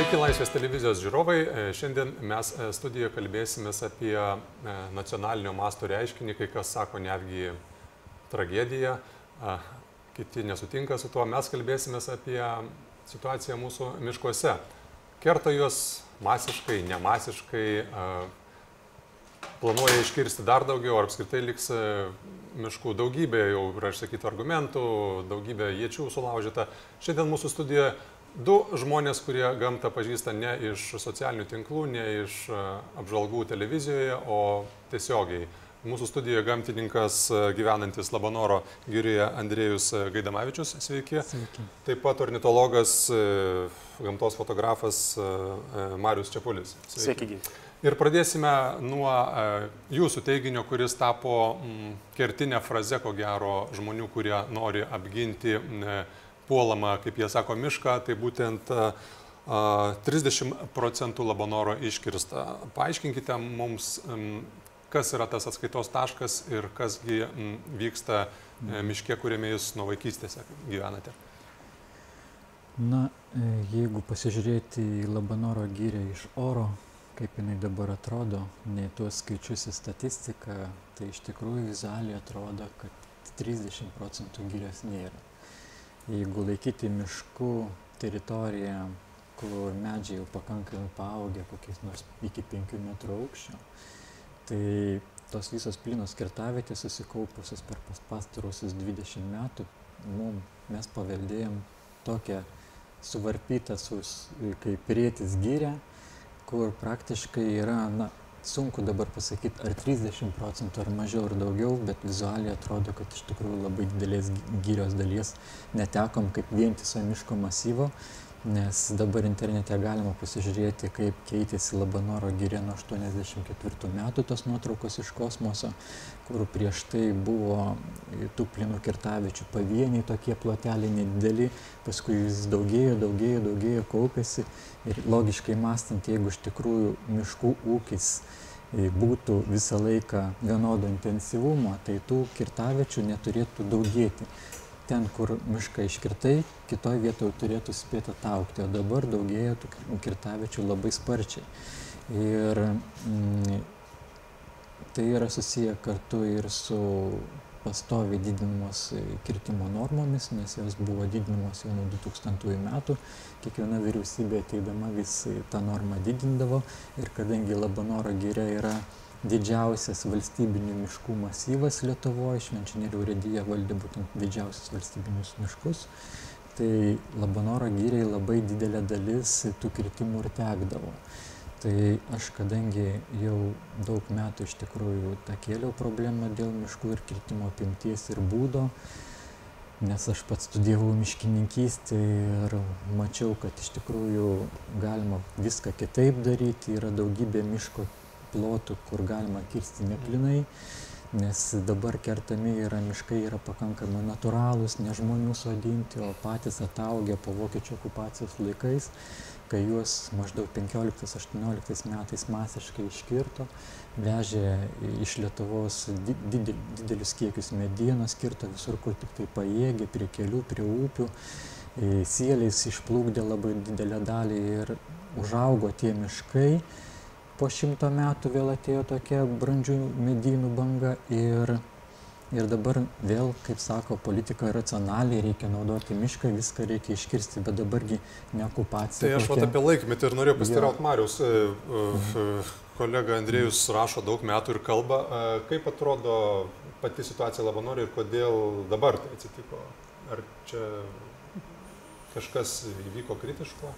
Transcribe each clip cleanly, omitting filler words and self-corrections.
Sveiki Laisvės televizijos žiūrovai. Šiandien mes studijoje kalbėsimės apie nacionalinio masto reiškinį, kai kas sako netgi tragediją, kiti nesutinka su tuo. Mes kalbėsimės apie situaciją mūsų miškuose. Kerta juos masiškai, nemasiškai, planuoja iškirsti dar daugiau, ar apskritai liks miškų daugybė, jau yra išsakytų argumentų, daugybė iečių sulaužyta. Šiandien mūsų studijoje du žmonės, kurie gamtą pažįsta ne iš socialinių tinklų, ne iš apžvalgų televizijoje, o tiesiogiai. Mūsų studijoje gamtininkas gyvenantis Labanoro girioje Andrėjus Gaidamavičius. Sveiki. Sveiki. Taip pat ornitologas, gamtos fotografas Marius Čepulis. Sveiki. Ir pradėsime nuo jūsų teiginio, kuris tapo kertinė fraze, ko gero, žmonių, kurie nori apginti puolamą, kaip jie sako, mišką, tai būtent 30% Labanoro iškirsta. Paaiškinkite mums, kas yra tas atskaitos taškas ir kasgi vyksta miške, kuriame jūs nuo vaikystės gyvenate. Na, jeigu pasižiūrėti į Labanoro girią iš oro, kaip jinai dabar atrodo, nei tuos skaičius į statistiką, tai iš tikrųjų vizualiai atrodo, kad 30% girios nėra. Jeigu laikyti miškų teritoriją, kur medžiai jau pakankamai paaugę, kokiais nors iki 5 metrų aukščio, tai tos visos plynos kirtavietės susikaupusios per pastaruosius 20 metų, mes paveldėjom tokią suvarpytą kaip Rėtis giria, kur praktiškai yra, sunku dabar pasakyti, ar 30% ar mažiau ar daugiau, bet vizualiai atrodo, kad iš tikrųjų labai didelės girios dalies netekom kaip vientiso miško masyvo, nes dabar internete galima pasižiūrėti, kaip keitėsi Labanoro giria nuo 84 metų tos nuotraukos iš kosmoso, kur prieš tai buvo tų plynų kirtaviečių pavieniai tokie ploteliai nedideli, paskui jis daugėjo, kaupėsi ir logiškai mąstant, jeigu iš tikrųjų miškų ūkis būtų visą laiką vienodo intensyvumo, tai tų kirtaviečių neturėtų daugėti. Ten, kur mišką iškirtai, kitoje vietoje turėtų spėti ataugti, o dabar daugėja tų kirtaviečių labai sparčiai. Ir tai yra susiję kartu ir su pastoviai didinamos kirtimo normomis, nes jos buvo didinamos jau nuo 2000 metų. Kiekviena vyriausybė ateidama vis tą normą didindavo ir kadangi Labanoro giria yra didžiausias valstybinių miškų masyvas Lietuvoje, Švenčionėlių urėdija valdė būtent didžiausius valstybinius miškus, tai Labanoro giriai labai didelė dalis tų kirtimų ir tekdavo. Tai aš, kadangi jau daug metų iš tikrųjų tą kėliau problemą dėl miškų ir kirtimo apimties ir būdo, nes aš pats studijavau miškininkystę ir mačiau, kad iš tikrųjų galima viską kitaip daryti, yra daugybė miško plotų, kur galima kirsti neplinai, nes dabar kertami miškai yra pakankamai natūralūs, ne žmonių sodinti, o patys ataugę po vokiečių okupacijos laikais, kai juos maždaug 15-18 metais masiškai iškirto, vežė iš Lietuvos didelius kiekius medienos, kirto visur, kur tik tai pajėgė, prie kelių, prie upių, sieliais išplukdė labai didelę dalį ir užaugo tie miškai. Po 100 metų vėl atėjo tokia brandžių medynų banga ir dabar vėl, kaip sako, politika racionaliai, reikia naudoti mišką, viską reikia iškirsti, bet dabargi ne okupacija. Tai aš apie laikmetį ir norėjau pasiteirauti Mariaus. Kolega Andrėjus rašo daug metų ir kalba. Kaip atrodo pati situacija Labanore ir kodėl dabar tai atsitiko? Ar čia kažkas įvyko kritiško?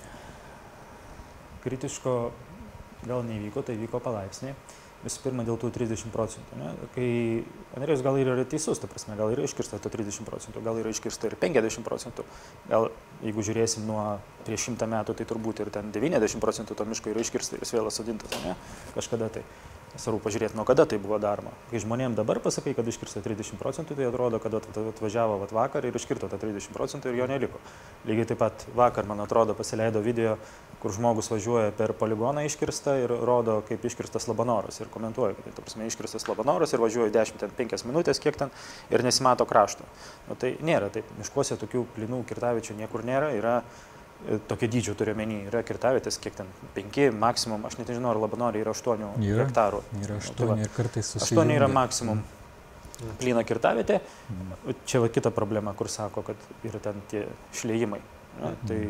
Kritiško gal neįvyko, tai vyko palaipsniai. Visų pirma, dėl tų 30%. Kai Andrėjus gal ir yra teisus, ta prasme, gal yra iškirsta to 30%, gal yra iškirsta ir 50%. Gal, jeigu žiūrėsim nuo prieš 100 metų, tai turbūt ir ten 90% to miško yra iškirsta ir jis vėl atsodintas, kažkada tai. Svarbu pažiūrėti, nuo kada tai buvo daroma. Kai žmonėms dabar pasakai, kad iškirsta 30%, tai atrodo, kad atvažiavo vakar ir iškirto tą 30% ir jo neliko. Lygiai taip pat vakar, man atrodo, pasileido video, kur žmogus važiuoja per poligoną iškirstą ir rodo, kaip iškirstas Labanoras ir komentuoja, kad ta prasme iškirstas Labanoras ir važiuoja 10-5 minutės, kiek ten, ir nesimato krašto. Tai nėra taip. Miškuose tokių plynų kirtaviečių niekur nėra. Yra tokio dydžio turiu menį, yra kirtavietės, kiek ten 5 maksimum, aš net nežinau, ar Labanore yra 8 hektarų. Yra 8 ir kartais susijungia. 8 yra maksimum plyna kirtavietė. Čia va kita problema, kur sako, kad yra ten tie šliejimai. Tai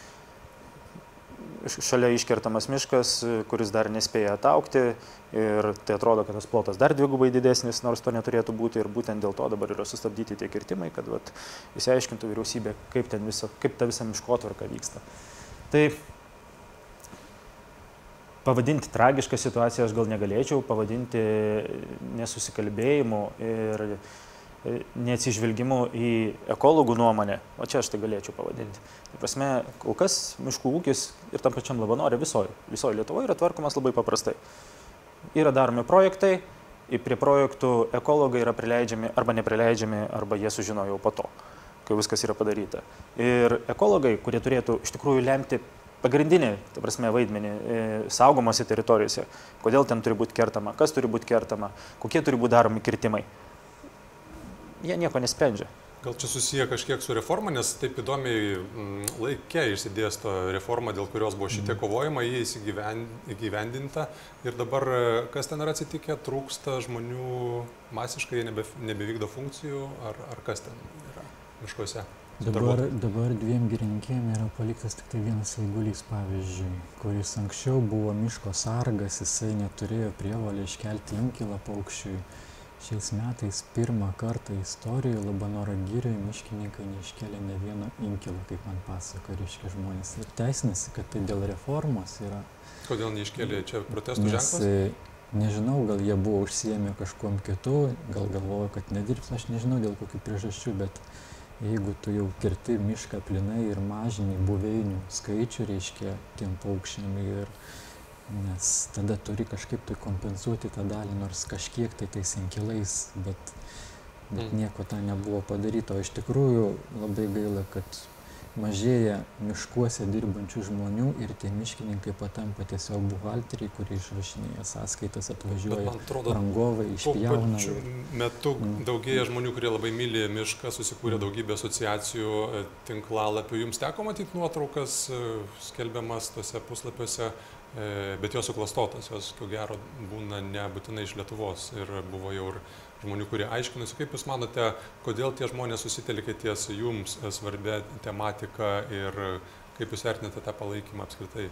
šalia iškertamas miškas, kuris dar nespėja ataugti ir tai atrodo, kad tas plotas dar dvigubai didesnis, nors to neturėtų būti ir būtent dėl to dabar yra sustabdyti tie kirtimai, kad įsiaiškintų vyriausybė, kaip ta visa miškotvarka vyksta. Tai pavadinti tragišką situaciją aš gal negalėčiau, pavadinti nesusikalbėjimu ir neatsižvelgimu į ekologų nuomonę, o čia aš tai galėčiau pavadinti. Tai prasme, kol kas miškų ūkis ir tam pačiam Labanore visoje Lietuvoje yra tvarkomas labai paprastai. Yra daromi projektai, prie projektų ekologai yra prileidžiami arba neprileidžiami, arba jie sužino jau po to, kai viskas yra padaryta. Ir ekologai, kurie turėtų iš tikrųjų lemti pagrindinį, tai prasme, vaidmenį saugomose teritorijose, kodėl ten turi būti kertama, kas turi būti kertama, kokie turi būti daromi kirtimai, jie nieko nesprendžia. Gal čia susiję kažkiek su reforma, nes taip įdomiai laike išsidėsto reforma, dėl kurios buvo šitie kovojimai, jie įgyvendinta ir dabar kas ten yra atsitikę, trūksta žmonių masiškai, jie nebevykdo funkcijų, ar kas ten yra miškuose? Dabar 2 girininkėm yra paliktas tik tai vienas eigulys, pavyzdžiui, kuris anksčiau buvo miško sargas, jisai neturėjo prievolę iškelti inkilą paukščiui. Šiais metais pirmą kartą istorijoje Labanoro girioje miškininkai neiškėlė ne vieno inkilo, kaip man pasako, reiškia žmonės. Ir teisinasi, kad tai dėl reformos yra. Kodėl neiškėlė, čia protestų ženklas? Nežinau, gal jie buvo užsiėmę kažkuom kitu, gal galvojo, kad nedirbs, aš nežinau dėl kokių priežasčių, bet jeigu tu jau kirti mišką plinai ir mažini buveinių skaičių, reiškia tiem paukščiam nes tada turi kažkaip tai kompensuoti tą dalį, nors kažkiek tai tais inkilais, bet nieko tą nebuvo padaryta. O iš tikrųjų labai gaila, kad mažėja miškuose dirbančių žmonių ir tie miškininkai patampa tiesiog buhalteriai, kurie išrašinėja sąskaitas, atvažiuoja rangovai, išpjauna. Tuo pačiu metu daugėja žmonių, kurie labai myli mišką, susikūrė daugybė asociacijų, tinklalapių. Jums teko matyti nuotraukas skelbiamas tose puslapiuose, bet jos suklastotos, jos, ko gero, būna nebūtinai iš Lietuvos. Ir buvo jau ir žmonių, kurie aiškinosi. Kaip Jūs manote, kodėl tie žmonės susitelkė ties Jums svarbia tematika ir kaip Jūs vertinate tą palaikymą apskritai?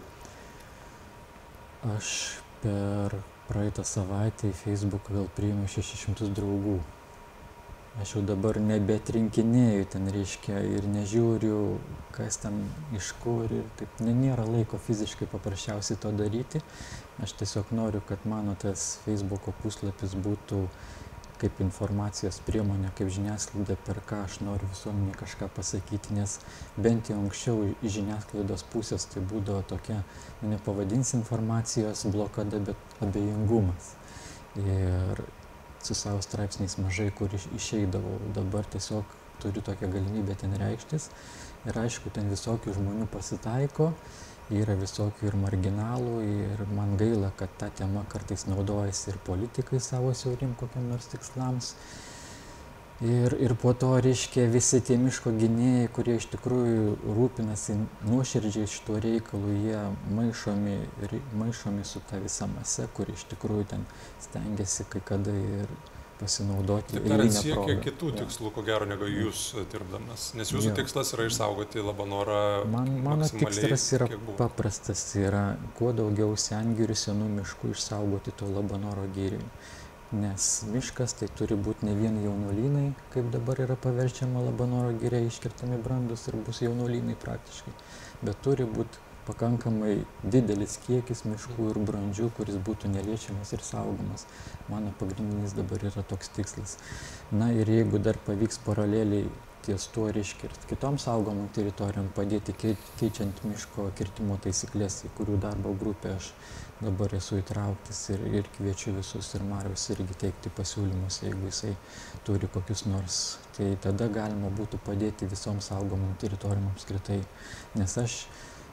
Aš per praeitą savaitę į Facebooką gal priėmiau 600 draugų. Aš jau dabar nebetrinkinėju ten, reiškia, ir nežiūriu, kas ten iš kur ir taip. Nėra laiko fiziškai paprasčiausiai to daryti. Aš tiesiog noriu, kad mano tas Facebooko puslapis būtų kaip informacijos priemonė, kaip žiniasklaida, per ką aš noriu visuomenį kažką pasakyti, nes bent jau anksčiau iš žiniasklaidos pusės tai būdavo tokia, nepavadins informacijos blokada, bet abejingumas. Ir su savo straipsniais mažai kur išeidavau. Dabar tiesiog turiu tokią galimybę ten reikštis. Ir aišku, ten visokių žmonių pasitaiko, yra visokių ir marginalų, ir man gaila, kad ta tema kartais naudojasi ir politikai savo siaurim kokiam nors tikslams. Ir po to, reiškia, visi tie miško gynėjai, kurie iš tikrųjų rūpinasi nuoširdžiai šituo reikalu, jie maišomi su ta visa mase, kur iš tikrųjų ten stengiasi kai kada ir pasinaudoti eilinę progą. Siekia kitų tikslų, ko gero, negu Jūs dirbdamas, nes Jūsų tikslas yra išsaugoti Labanorą maksimaliai. Mano tikslas yra paprastas, yra kuo daugiau sengirių, senų miškų išsaugoti to Labanoro giriui. Nes miškas tai turi būti ne vien jaunolynai, kaip dabar yra paverčiama Labanoro giria, iškertami brandus ir bus jaunolynai praktiškai, bet turi būti pakankamai didelis kiekis miškų ir brandžių, kuris būtų neliečiamas ir saugomas. Mano pagrindinis dabar yra toks tikslas. Na ir jeigu dar pavyks paraleliai ties tuo, reiškia, ir kitom saugomom teritorijom padėti keičiant miško kirtimo taisyklės, į kurių darbo grupę aš dabar esu įtrauktas ir kviečiu visus ir Marius irgi teikti pasiūlymus, jeigu jisai turi kokius nors. Tai tada galima būtų padėti visom saugomom teritorijom apskritai. Nes aš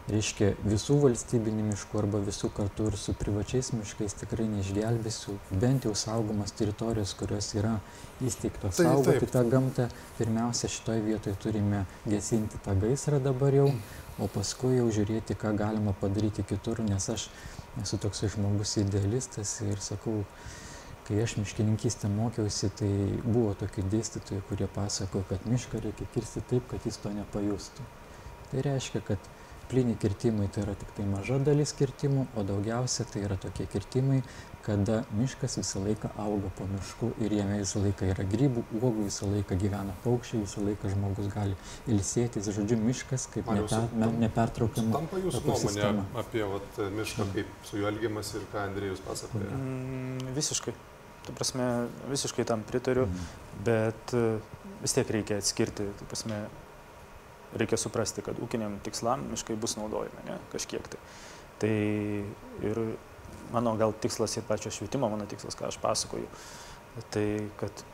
Reiškia, visų valstybinių miškų arba visų kartu ir su privačiais miškais tikrai neišgelbėsiu, bent jau saugomas teritorijos, kurios yra įsteigtos saugoti tą gamtą. Pirmiausia, šitoje vietoje turime gesinti tą gaisrą dabar jau, o paskui jau žiūrėti, ką galima padaryti kitur, nes aš esu toks žmogus idealistas ir sakau, kai aš miškininkystę mokiausi, tai buvo tokių dėstytojų, kurie pasakojo, kad mišką reikia kirsti taip, kad jis to nepajustų. Tai reiškia, kad plyni kirtimai tai yra tik tai maža dalis kirtimų, o daugiausia tai yra tokie kirtimai, kada miškas visą laiką auga po mišku ir jame visą laiką yra grybų, uogų, visą laiką gyvena paukščiai, visą laiką žmogus gali ilsėtis. Žodžiu, miškas kaip nepertraukiama. Tampa jūsų nuomonė apie mišką, kaip su juo elgiamas ir ką Andrėjus pasakoja? Visiškai. Ta prasme, visiškai tam pritariu, bet vis tiek reikia atskirti. Ta prasme, reikia suprasti, kad ūkiniam tikslam miškai bus naudojami, ne, kažkiek tai. Tai ir mano gal tikslas ir pačio švietimo, mano tikslas, ką aš pasakoju, tai kad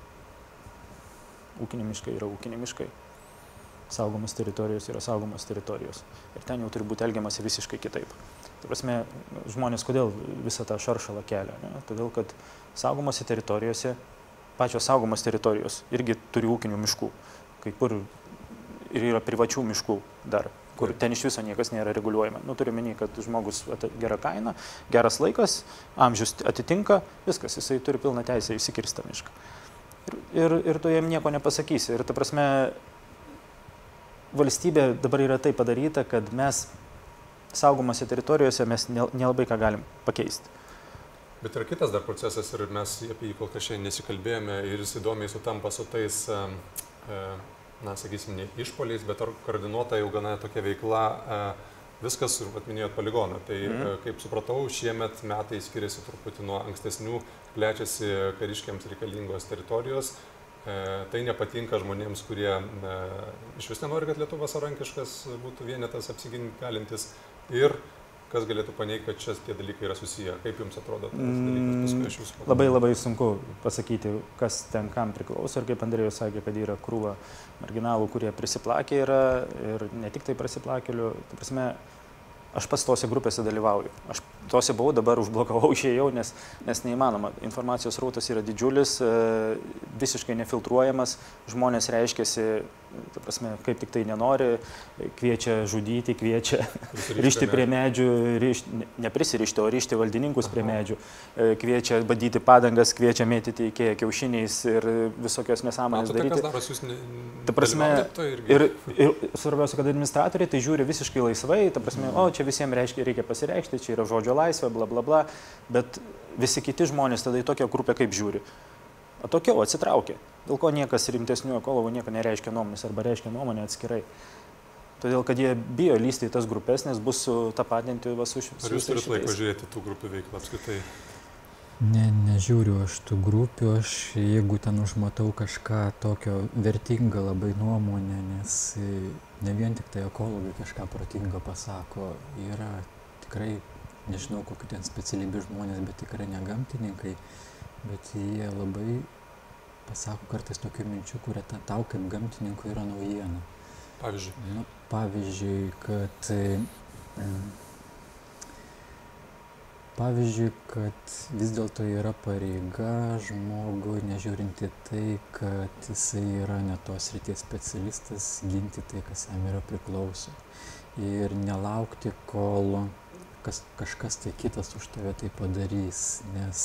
ūkiniai miškai yra ūkiniai miškai, saugomos teritorijos yra saugomos teritorijos. Ir ten jau turi būti elgiamasi visiškai kitaip. Tai prasme, žmonės kodėl visą tą šaršalą kelia? Ne? Todėl, kad saugomose teritorijose, pačios saugomos teritorijos irgi turi ūkinių miškų, kai kur ir yra privačių miškų dar, kur ten iš viso niekas nėra reguliuojama. Turiu menį, kad žmogus gera kaina, geras laikas, amžius atitinka, viskas, jisai turi pilną teisę įsikirsti tą mišką. Ir tu jam nieko nepasakysi. Ir ta prasme, valstybė dabar yra taip padaryta, kad mes saugomose teritorijose mes nelabai ką galim pakeisti. Bet yra kitas dar procesas ir mes apie jį kol kas šiandien nesikalbėjome ir jis įdomiai sutampa su tais na, sakysim, ne išpoliais, bet koordinuota jau gana tokia veikla, viskas, minėjot, poligoną. Tai, kaip supratau, šiemet metai skiriasi truputį nuo ankstesnių, plečiasi kariškiams reikalingos teritorijos. Tai nepatinka žmonėms, kurie iš vis nenori, kad Lietuva savarankiškas būtų vienetas apsiginti galintis. Ir kas galėtų paneigti, kad čia tie dalykai yra susiję? Kaip jums atrodo tas dalykas? Paskui aš jūsų pakalbėjau. Labai sunku pasakyti, kas ten kam priklauso. Ir kaip Andrėjus sakė, kad yra krūva marginalų, kurie prisiplakė yra ir ne tik tai prisiplakėlių. Ta prasme, aš pats tose grupėse dalyvauju. Aš tose buvau, dabar užblokavau, išėjau, nes neįmanoma. Informacijos srautas yra didžiulis, visiškai nefiltruojamas. Žmonės reiškiasi, ta prasme, kaip tik tai nenori, kviečia žudyti, kviečia rišti prie medžių, neprisirišti, o rišti valdininkus prie medžių, kviečia badyti padangas, kviečia mėtyti Ikea kiaušiniais ir visokios nesąmonės daryti. Tai kas daros, jūs ta prasme, ir svarbiausia, kad administratoriai tai žiūri visiškai laisvai, ta prasme, o čia visiems reikia pasireikšti, čia yra žodžio laisvė, bla bla bla, bet visi kiti žmonės tada į tokią grupę kaip žiūri. O tokiau atsitraukia. Dėl ko niekas rimtesnių ekologų nieko nereiškia nuomonės arba reiškia nuomonę atskirai. Todėl, kad jie bijo lysti į tas grupės, nes bus sutapatinti su šitais. Ar jūs turite laiko žiūrėti tų grupių veiklą apskritai? Nežiūriu aš tų grupių, aš jeigu ten užmatau kažką tokio vertingą labai nuomonę, nes ne vien tik tai ekologai kažką protingo pasako, yra tikrai, nežinau kokių ten specialybių žmonės, bet tikrai ne gamtininkai. Bet jie labai pasako kartais tokių minčių, kurie tau kaip gamtininkui yra naujiena. Pavyzdžiui? Pavyzdžiui, kad vis dėlto yra pareiga žmogui, nežiūrinti tai, kad jisai yra ne tos srities specialistas, ginti tai, kas jam yra priklauso. Ir nelaukti, kol kažkas tai kitas už tave tai padarys, nes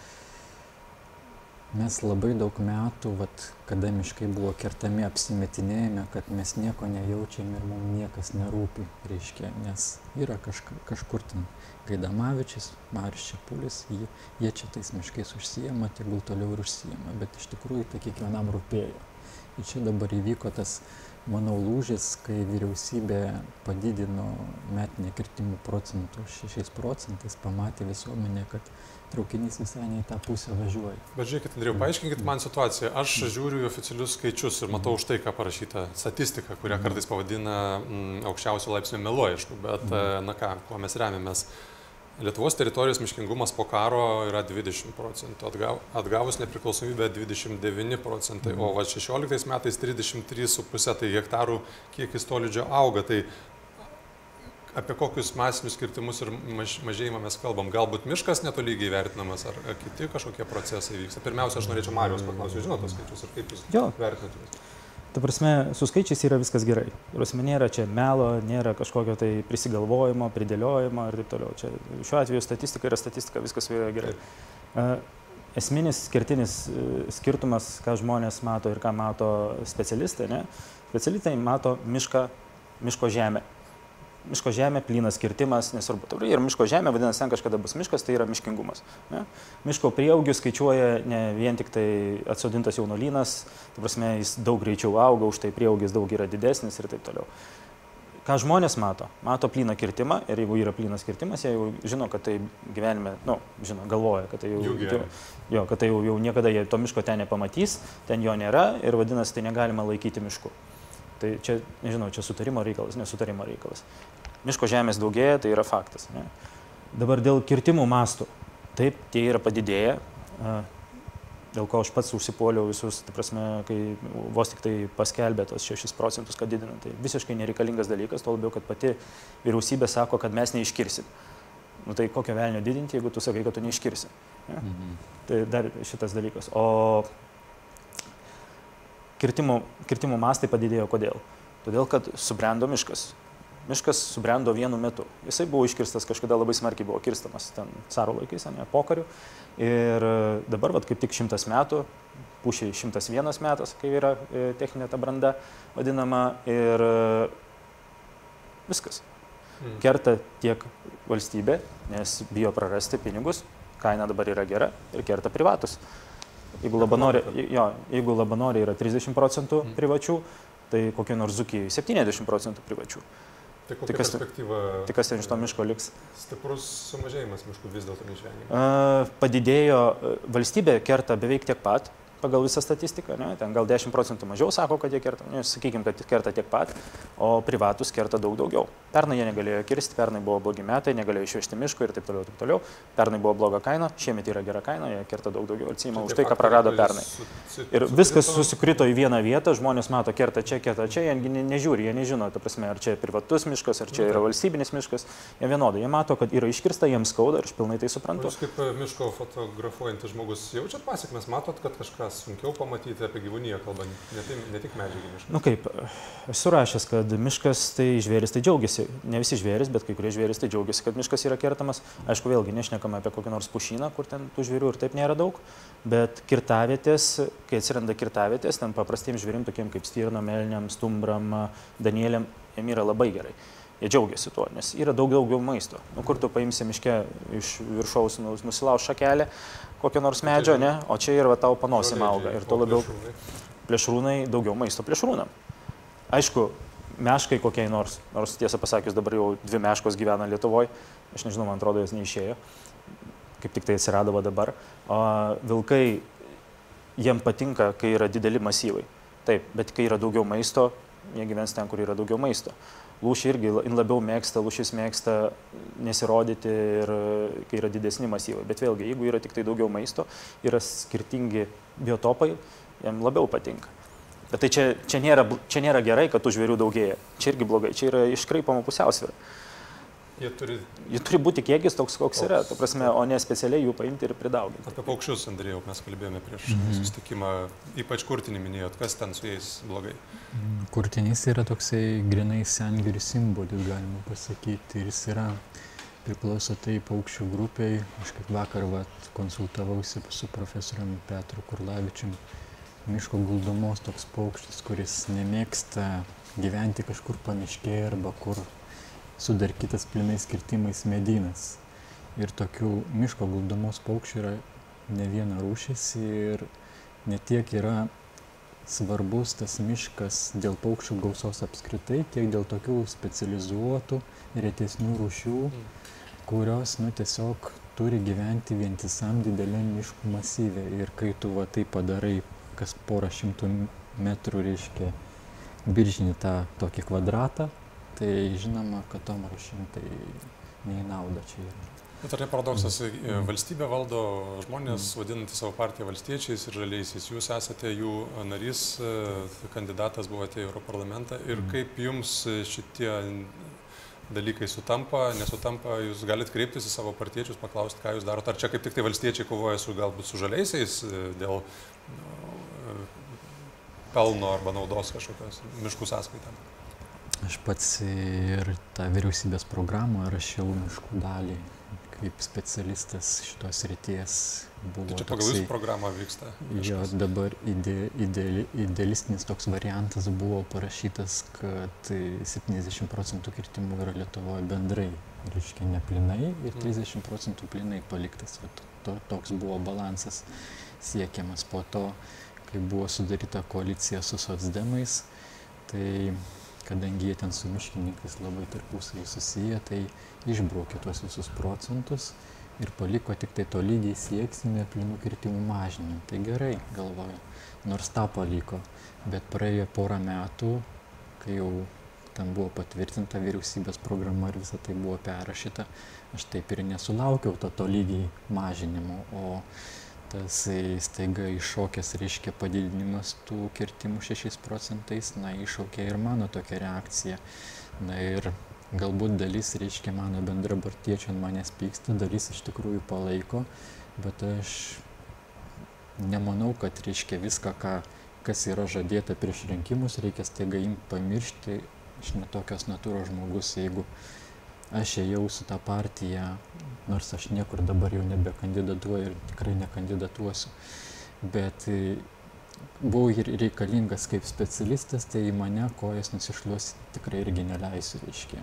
mes labai daug metų, kada miškai buvo kertami, apsimetinėjame, kad mes nieko nejaučiam ir mums niekas nerūpi, reiškia, nes yra kažkur ten Gaidamavičius, Marius Čepulis, jie čia tais miškais užsijema, tegul toliau ir užsijema, bet iš tikrųjų tai kiekvienam rūpėjo. Ir čia dabar įvyko tas, manau, lūžis, kai vyriausybė padidino metinį kirtimų procentų 6%, pamatė visuomenė, kad traukinys visai ne į tą pusę važiuoja. Bet žiūrėkit, Andrėjau, paaiškinkit man situaciją. Aš žiūriu į oficialius skaičius ir matau už tai, ką parašyta statistika, kurią kartais pavadina aukščiausio laipsnio melu, aišku, bet na ką, kuo mes remiamės. Lietuvos teritorijos miškingumas po karo yra 20%, atgavus nepriklausomybę 29%, o 16 metais 33,5, tai hektarų kiekis tolydžio auga. Tai Apie kokius masinius kirtimus ir mažėjimą mes kalbam? Galbūt miškas netolygiai vertinamas, ar kiti kažkokie procesai vyksta? Pirmiausia, aš norėčiau Marijaus paklausyti, žinot tos skaičius ir kaip jūs vertinate? Ta prasme, su skaičiais yra viskas gerai. Prasme, nėra čia melo, nėra kažkokio tai prisigalvojimo, pridėliojimo ir taip toliau. Čia, šiuo atveju statistika yra statistika, viskas yra gerai. Esminis kertinis skirtumas, ką žmonės mato ir ką mato specialistai, ne? Specialistai mato miško žemę. Miško žemė, plynas kirtimas, nesvarbu. Ir miško žemė, vadinasi, ten kažkada bus miškas, tai yra miškingumas. Ne? Miško prieaugius skaičiuoja ne vien tik tai atsodintas jaunuolynas, tai prasme, jis daug greičiau auga, už tai prieaugis daug yra didesnis ir taip toliau. Ką žmonės mato? Mato plyną kirtimą ir jeigu yra plynas kirtimas, jie jau žino, kad tai gyvenime, galvoja, kad tai kad tai jau niekada jie to miško ten nepamatys, ten jo nėra ir vadinasi, tai negalima laikyti mišku. Tai čia, nežinau, čia sutarimo reikalas, nesutarimo reikalas. Miško žemės daugėja, tai yra faktas. Ne? Dabar dėl kirtimų mastų. Taip, tie yra padidėję, dėl ko aš pats užsipuoliau visus, tai prasme, kai vos tik tai paskelbė tos 6%, kad didina. Tai visiškai nereikalingas dalykas, tuo labiau, kad pati vyriausybė sako, kad mes neiškirsim. Nu tai kokio velnio didinti, jeigu tu sakai, kad tu neiškirsi. Ne? Tai dar šitas dalykas. O kirtimų mastai padidėjo kodėl? Todėl, kad subrendo miškas. Miškas subrendo vienu metu. Jisai buvo iškirstas kažkada labai smarkiai, buvo kirstamas ten caro laikais, ne, pokariu. Ir dabar, kaip tik 100 metų, pušiai 101 metas, kai yra techninė ta branda vadinama, ir viskas. Kerta tiek valstybė, nes bijo prarasti pinigus, kaina dabar yra gera, ir kerta privatus. Jeigu Labanore yra 30% privačių, tai kokio nors Dzūkijoje 70% privačių. Tai kokia perspektyva? Tai kas ten iš to miško liks? Stiprus sumažėjimas miškų vis dėlto neišvengiamas. Padidėjo, valstybė kerta beveik tiek pat pagal visą statistiką, ne? Ten gal 10% mažiau sako, kad jie kerta, sakykime, kad kerta tiek pat, o privatus kerta daug daugiau. Pernai jie negalėjo kirsti, pernai buvo blogi metai, negalėjo išvežti miško ir taip toliau, taip toliau. Pernai buvo bloga kaina, šiemet yra gera kaina, jie kerta daug daugiau ir atsiima už tai, ką prarado pernai. Ir viskas susikrito į vieną vietą, žmonės mato, kerta čia, jie nežiūri, jie nežino, ta prasme, ar čia privatus miškas, ar čia yra valstybinis miškas, jie vienodai, jie mato, kad yra iškirsta, jiems skauda ir aš pilnai tai suprantu. Jūs kaip miško fotografuojantis žmogus jaučiat pasekmes, matot, kad kažkas sunkiau pamatyti apie gyvūniją kalbant, ne tik medžiagį mišką? Nu kaip, esu rašęs, kad miškas tai žvėris tai džiaugiasi. Ne visi žvėris, bet kai kurie žvėris tai džiaugiasi, kad miškas yra kertamas. Aišku, vėlgi nešnekame apie kokį nors pušyną, kur ten tų žvėrių ir taip nėra daug, bet kirtavietės, kai atsiranda kirtavietės, ten paprastiems žvėrim, tokiem kaip stirnom, elniam, stumbram, danieliam, jiem yra labai gerai. Jie džiaugiasi tuo, nes yra daugiau maisto. Nu, kur tu paimsi miške iš viršaus nusilauš šakelę, kokio nors medžio, ne? O čia ir tau panosim auga. Ir to labiau plėšrūnai, daugiau maisto plėšrūnam. Aišku, meškai kokiai nors tiesą pasakius, dabar jau 2 meškos gyvena Lietuvoje, aš nežinau, man atrodo, jos neišėjo, kaip tik tai atsiradavo dabar. O vilkai, jiem patinka, kai yra dideli masyvai. Taip, bet kai yra daugiau maisto, jie gyvens ten, kur yra daugiau maisto. Lūšiai irgi labiau mėgsta, lūšis mėgsta nesirodyti ir kai yra didesni masyvai. Bet vėlgi, jeigu yra tik tai daugiau maisto, yra skirtingi biotopai, jam labiau patinka. Bet tai čia nėra gerai, kad tų žvėrių daugėja. Čia irgi blogai, čia yra iškraipama pusiausvyrą. Jie turi būti kiekis toks, koks yra, ta prasme, o ne specialiai jų paimti ir pridauginti. Apie paukščius, Andrėjau, mes kalbėjome prieš susitikimą, ypač kurtinį minėjot, kas ten su jais blogai? Kurtinys yra toksai grinai sengirių simbolis, galima pasakyti, ir jis yra priklauso tai paukščių grupiai. Aš kaip vakar konsultavausi su profesoriumi Petru Kurlavičium, miško guldomos toks paukštis, kuris nemėgsta gyventi kažkur pamiškėje arba kur sudarkytas plynais kirtimais medynas. Ir tokių miško guldomos paukščių yra ne viena rūšis ir ne tiek yra svarbus tas miškas dėl paukščių gausos apskritai, tiek dėl tokių specializuotų retesnių rūšių, kurios tiesiog turi gyventi vientisam dideliam miškų masyve. Ir kai tu tai padarai kas porą šimtų metrų, reiškia biržinį tą tokį kvadratą, tai žinoma, kad tom rūšim tai nei nauda čia yra. Bet ar ne paradoksas, valstybė valdo žmonės, vadinantys savo partiją valstiečiais ir žaliaisiais. Jūs esate jų narys, kandidatas buvote į Europarlamentą. Ir kaip jums šitie dalykai sutampa, nesutampa, jūs galite kreiptis į savo partiečius, paklausti, ką jūs darote. Ar čia kaip tik tai valstiečiai kovoja galbūt su žaliaisiais dėl pelno arba naudos kažkokios miškų sąskaitą? Aš pats ir tą vyriausybės programą rašiau miškų dalį kaip specialistas šitos ryties. Tai čia pagal jūsų programą vyksta? Jo, dabar idealistinis toks variantas buvo parašytas, kad 70% kirtimų yra Lietuvoje bendrai, reiškia ne plinai, ir 30% plinai paliktas. Toks buvo balansas siekiamas. Po to, kai buvo sudaryta koalicija su socdemais, tai kadangi jie ten su miškininkais labai tarpusavy susiję, tai išbraukė tuos visus procentus ir paliko tik tai tolygiai sieksime plynų kirtimų mažinimą. Tai gerai, galvoju, nors tą paliko, bet praėjo porą metų, kai jau ten buvo patvirtinta vyriausybės programa ir visa tai buvo perrašyta, aš taip ir nesulaukiau to tolygiai mažinimo, o tas staiga iššokęs, reiškia, padidinimas tų kirtimų 6%, iššaukė ir mano tokią reakciją. Ir galbūt dalis, reiškia, mano bendrapartiečių ant manęs pyksta, dalis iš tikrųjų palaiko, bet aš nemanau, kad, reiškia, viską, kas yra žadėta prieš rinkimus, reikia staiga pamiršti. Aš netokios natūros žmogus, jeigu aš ėjau su tą partiją, nors aš niekur dabar jau nebekandidatuoju ir tikrai nekandidatuosiu, bet buvau ir reikalingas kaip specialistas, tai į mane kojas nusišluosi tikrai irgi neleisiu, reiškia,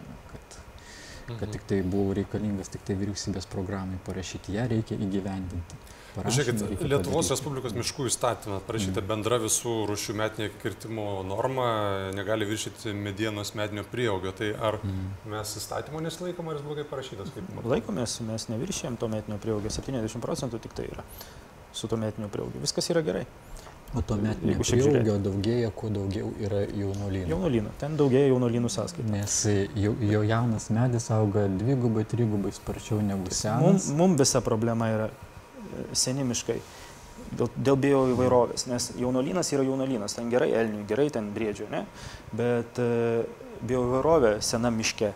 kad tik tai buvau reikalingas tik tai vyriausybės programai parašyti, ją reikia įgyvendinti. Žiūrėkit, Lietuvos Respublikos miškų įstatymą parašyta bendra visų rūšių metinė kirtimo norma negali viršyti medienos metinio prieaugio. Tai ar mes įstatymo nesilaikom, ar jis blogai parašytas? Laikomės, mes neviršėjom to metinio prieaugio, 70% tik tai yra su to metinio prieaugio. Viskas yra gerai. O to metinio prieaugio daugėja, kuo daugiau yra jaunolynų. Jaunolynų, ten daugėja jaunolynų sąskaita. Nes jau jaunas medis auga 2-3 sparčiau negu senas. Mums visa problema yra seni miškai, dėl bioįvairovės, nes jaunolynas yra jaunolynas, ten gerai elnių, gerai ten briedžių, ne? Bet bioįvairovė sena miške,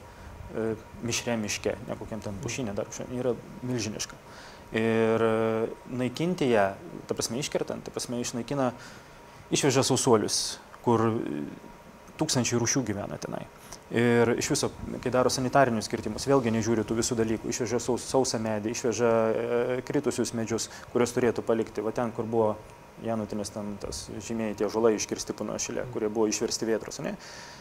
mišre miške, ne kokiam ten pušinė dar, yra milžiniška. Ir naikinti ją, ta prasme iškertant, ta prasme išnaikina, išveža sausuolius, kur tūkstančiai rūšių gyvena tenai. Ir iš viso, kai daro sanitarinius kirtimus, vėlgi nežiūri tų visų dalykų, išveža sausą medį, išveža kritusius medžius, kuriuos turėtų palikti. Va ten, kur buvo Janutinis, ten tas žymėjai tie žolai iškirsti panašilė, kurie buvo išversti vėtros, ne?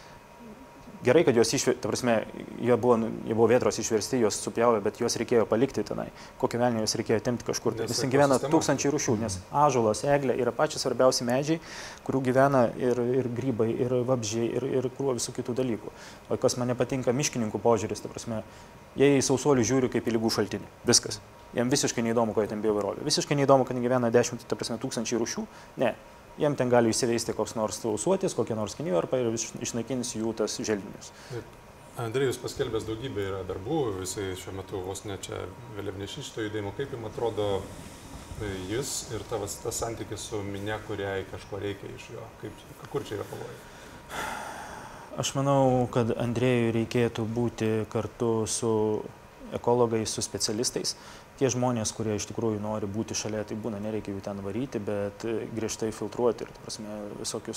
Gerai, kad jos ta prasme, jie buvo vėtros išversti, jos supjauė, bet jos reikėjo palikti tenai. Kokį velnį jos reikėjo tempti kažkur. Visi gyvena tūkstančiai rūšių, nes ąžuolas, eglė yra pačios svarbiausi medžiai, kurių gyvena ir grybai, ir vabzdžiai, ir krūva visų kitų dalykų. O kas man nepatinka, miškininkų požiūris, ta prasme, jie į sausuolių žiūri kaip į ligų šaltinį. Viskas. Jiem visiškai neįdomu, ko jie ten bioįvairovė. Visiškai neįdomu, kad gyvena 10 tūkstančiai rūšių. Ne. Jiem ten gali įsiveisti koks nors sausuotis, kokie nors kinivarpai ir išnaikins jų tas želdinius. Andrėjus paskelbęs daugybę yra darbų, visai šiuo metu vos ne čia vėliavnešys šito judėjimo. Kaip jums atrodo jis ir tas santykis su minia, kuriai kažko reikia iš jo? Kur čia yra pavojai? Aš manau, kad Andrėjui reikėtų būti kartu su ekologais, su specialistais. Tie žmonės, kurie iš tikrųjų nori būti šalia, tai būna, nereikia jų ten varyti, bet griežtai filtruoti ir, ta prasme, visokius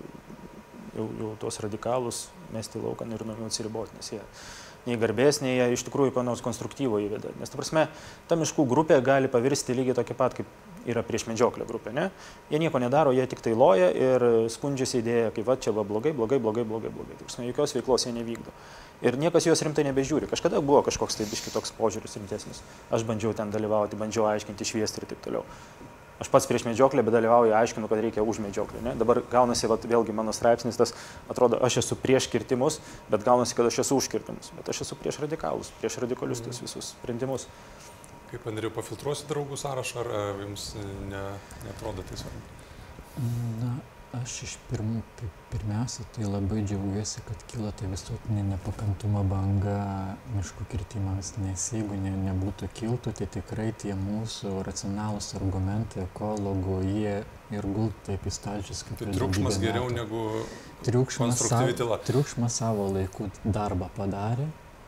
jau tuos radikalus mesti laukan ir nuo jų atsiriboti, nes jie nei garbės, nei jie iš tikrųjų ko nors konstruktyvo įveda. Nes, ta prasme, ta miškų grupė gali pavirsti lygiai tokia pat, kaip yra prieš medžioklę grupė, ne? Jie nieko nedaro, jie tik tai loja ir skundžiasi idėja, kaip va, čia va blogai. Ta prasme, jokios veiklos jie nevykdo. Ir niekas juos rimtai nebežiūri. Kažkada buvo kažkoks tai biški toks požiūris rimtesnis. Aš bandžiau ten dalyvauti, bandžiau aiškinti, šviesti ir taip toliau. Aš pats prieš medžioklę, bet dalyvauju, aiškinu, kad reikia už medžioklę. Ne? Dabar gaunasi, vėlgi mano straipsnis, tas atrodo, aš esu prieš kirtimus, bet gaunasi, kad aš esu už kirtimus. Bet aš esu prieš radikalus, prieš radikalius tus visus sprendimus. Kaip, Andriau, pafiltruosi draugų sąrašą, ar jums neatrodo tai svarbu? Na, aš iš pirmiausia, tai labai džiaugiuosi, kad kilo tai visuotinė nepakantumo banga miškų kirtimams, nes jeigu nebūtų kiltų, tai tikrai tie mūsų racionalūs argumentai ekologų, jie ir gultų taip į stalčius, kaip tai triukšmas geriau negu konstruktyvi tyla. Triukšmas savo laiku darbą padarė,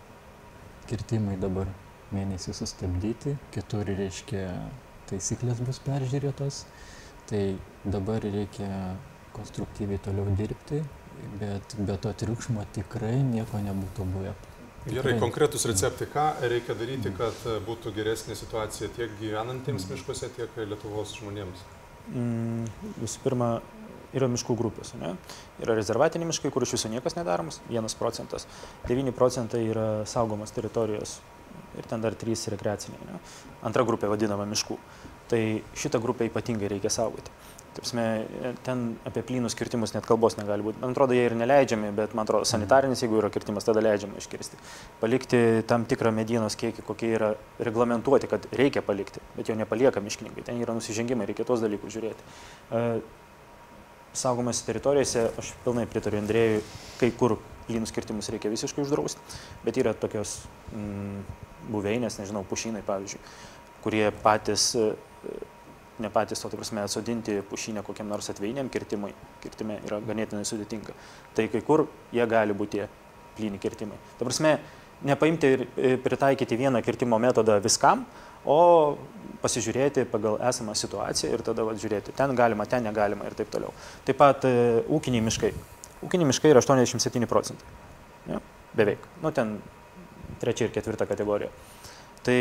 kirtimai dabar mėnesį sustabdyti, kitur reiškia taisyklės bus peržiūrėtos, tai dabar reikia konstruktyviai toliau dirbti, bet be to triukšmo tikrai nieko nebūtų buvę. Gerai, konkretus receptai, ką reikia daryti, kad būtų geresnė situacija tiek gyvenantiems miškuose, tiek Lietuvos žmonėms? Visų pirma, yra miškų grupės. Ne? Yra rezervatiniai miškai, kur iš viso niekas nedaromas, 1%. 9% yra saugomos teritorijos ir ten dar 3 rekreaciniai. Ne? Antra grupė vadinama miškų. Tai šitą grupę ypatingai reikia saugoti. Ten apie plynus kirtimus net kalbos negali būti. Man atrodo, jie ir neleidžiami, bet man atrodo, sanitarinis, jeigu yra kirtimas, tada leidžiama iškirsti. Palikti tam tikrą medienos kiekį, kokie yra reglamentuoti, kad reikia palikti, bet jo nepalieka miškininkai. Ten yra nusižengimai, reikia tos dalykus žiūrėti. Saugomose teritorijose, aš pilnai pritariu Andrėjui, kai kur plynus kirtimus reikia visiškai uždrausti, bet yra tokios buveinės, nežinau, pušynai pavyzdžiui, kurie patys ne patys, o atsodinti pušynę kokiam nors atveiniam kirtimui. Kirtime yra ganėtinai sudėtinga. Tai kai kur jie gali būti plyni kirtimai. Ta prasme, nepaimti ir pritaikyti vieną kirtimo metodą viskam, o pasižiūrėti pagal esamą situaciją ir tada žiūrėti, ten galima, ten negalima ir taip toliau. Taip pat ūkiniai miškai. Ūkiniai miškai yra 87%. Ja? Beveik. Ten 3 ir 4 kategorija. Tai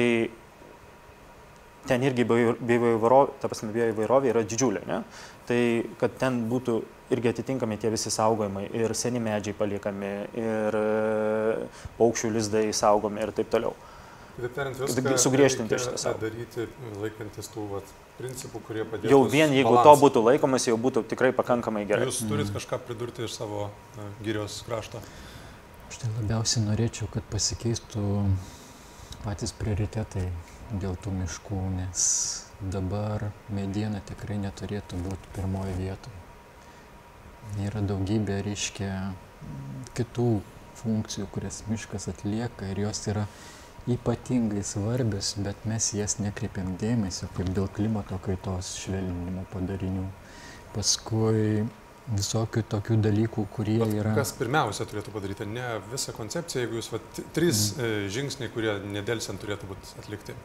ten irgi bioįvairovė yra didžiulė, ne? Tai kad ten būtų irgi atitinkami tie visi saugojimai ir seni medžiai paliekami, ir paukščių lizdai saugomi ir taip toliau. Kitaip tariant, viską sugriežtinti reikia daryti laikantis tų principų, kurie padėtų. Jau vien jeigu to būtų laikomas, jau būtų tikrai pakankamai gerai. Jūs turit kažką pridurti iš savo girios krašto? Aš tai labiausiai norėčiau, kad pasikeistų patys prioritetai dėl tų miškų, nes dabar mediena tikrai neturėtų būti pirmoje vietoje. Yra daugybė, reiškia, kitų funkcijų, kurias miškas atlieka ir jos yra ypatingai svarbios, bet mes jas nekreipiam dėmesio, kaip dėl klimato kaitos švelninimo padarinių. Paskui visokių tokių dalykų, kurie yra... Kas pirmiausia turėtų padaryti? Ne visą koncepciją, jeigu jūs 3 žingsniai, kurie nedelsiant turėtų būti atlikti.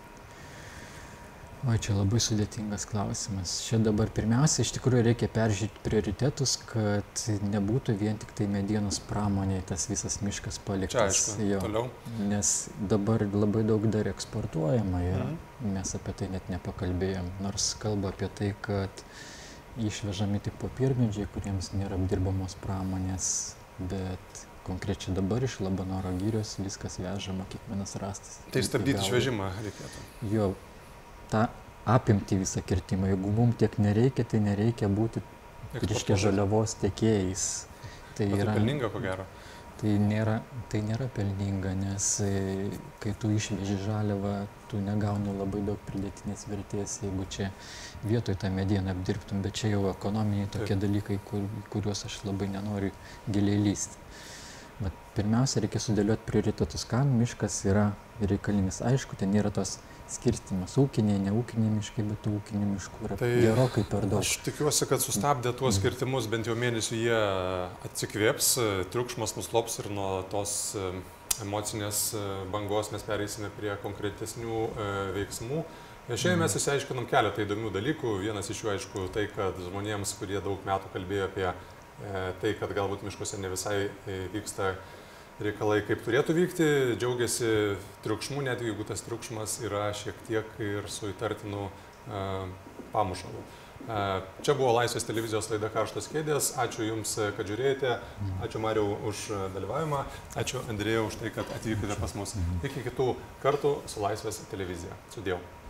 O čia labai sudėtingas klausimas. Čia dabar pirmiausia, iš tikrųjų reikia peržiūrėti prioritetus, kad nebūtų vien tik tai medienos pramoniai tas visas miškas paliktas. Čia aišku, toliau. Nes dabar labai daug dar eksportuojama ir mes apie tai net nepakalbėjom. Nors kalba apie tai, kad išvežami tik popiermedžiai, kuriems nėra apdirbamos pramonės, bet konkrečiai dabar iš Labanoro girios viskas vežama, kiekvienas rastas. Tai stabdyti išvežimą reikėtų? Jo, tą apimti visą kirtimą. Jeigu mums tiek nereikia, tai nereikia būti reiškia žaliavos tiekėjais. Tai pelninga, ko gero? Tai nėra pelninga, nes kai tu išveži žaliavą, tu negauni labai daug pridėtinės vertės, jeigu čia vietoj tą medieną apdirbtum, bet čia jau ekonominiai tokie dalykai, kuriuos aš labai nenoriu giliai lysti. Bet pirmiausia, reikia sudėlioti prioritetus, kam miškas yra reikalingas. Aišku, ten yra tos skirstymas ūkiniai, ne ūkiniai miškai, bet ūkinių miškų yra gerokai per daug. Aš tikiuosi, kad sustabdė tuos kirtimus, bent jau mėnesį jie atsikvėps, triukšmas nuslops ir nuo tos emocinės bangos mes pereisime prie konkretesnių veiksmų. Šiandien mes išsiaiškinom keletą įdomių dalykų. Vienas iš jų, aišku, tai, kad žmonėms, kurie daug metų kalbėjo apie tai, kad galbūt miškuose ne visai vyksta reikalai kaip turėtų vykti, džiaugiasi triukšmu, net jeigu tas triukšmas yra šiek tiek ir su įtartinu pamušalu. Čia buvo Laisvės televizijos laida Karštos kėdės. Ačiū Jums, kad žiūrėjote. Ačiū Mariau už dalyvavimą. Ačiū Andrėjau už tai, kad atvykote pas mus. Iki kitų kartų su Laisvės televizija. Sudėjau.